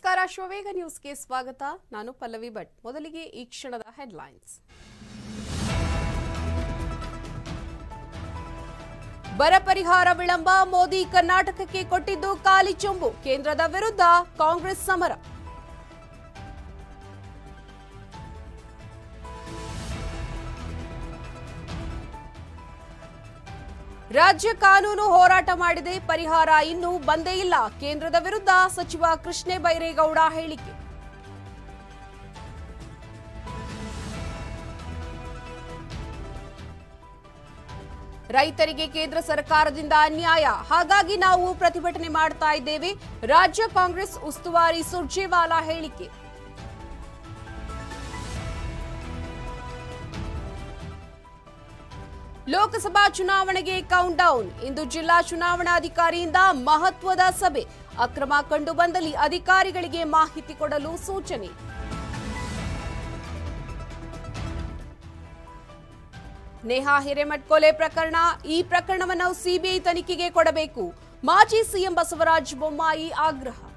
ನಮಸ್ಕಾರ ಶ್ವೇಗ ನ್ಯೂಸ್ಗೆ ಸ್ವಾಗತ. ನಾನು ಪಲ್ಲವಿ ಭಟ್. ಮೊದಲಿಗೆ ಈ ಕ್ಷಣದ ಹೆಡ್ಲೈನ್ಸ್. ಬರ ಪರಿಹಾರ ವಿಳಂಬ, ಮೋದಿ ಕರ್ನಾಟಕಕ್ಕೆ ಕೊಟ್ಟಿದ್ದು ಖಾಲಿ ಚೊಂಬು, ಕೇಂದ್ರದ ವಿರುದ್ಧ ಕಾಂಗ್ರೆಸ್ ಸಮರ. ರಾಜ್ಯ ಕಾನೂನು ಹೋರಾಟ ಮಾಡಿದೆ, ಪರಿಹಾರ ಇನ್ನೂ ಬಂದೇ ಇಲ್ಲ, ಕೇಂದ್ರದ ವಿರುದ್ಧ ಸಚಿವ ಕೃಷ್ಣ ಬೈರೇಗೌಡ ಹೇಳಿಕೆ. ರೈತರಿಗೆ ಕೇಂದ್ರ ಸರ್ಕಾರದಿಂದ ಅನ್ಯಾಯ, ಹಾಗಾಗಿ ನಾವು ಪ್ರತಿಭಟನೆ ಮಾಡ್ತಾ ಇದ್ದೇವೆ, ರಾಜ್ಯ ಕಾಂಗ್ರೆಸ್ ಉಸ್ತುವಾರಿ ಸುರ್ಜೇವಾಲಾ ಹೇಳಿಕೆ. ಲೋಕಸಭಾ ಚುನಾವಣೆಗೆ ಕೌಂಟ್ ಡೌನ್, ಇಂದು ಜಿಲ್ಲಾ ಚುನಾವಣಾಧಿಕಾರಿಯಿಂದ ಮಹತ್ವದ ಸಭೆ, ಅಕ್ರಮ ಕಂಡು ಬಂದಲ್ಲಿ ಅಧಿಕಾರಿಗಳಿಗೆ ಮಾಹಿತಿ ಕೊಡಲು ಸೂಚನೆ. ನೇಹಾ ಹಿರೇಮಠ್ ಕೊಲೆ ಪ್ರಕರಣ, ಈ ಪ್ರಕರಣವನ್ನು ಸಿಬಿಐ ತನಿಖೆಗೆ ಕೊಡಬೇಕು, ಮಾಜಿ ಸಿಎಂ ಬಸವರಾಜ ಬೊಮ್ಮಾಯಿ ಆಗ್ರಹ.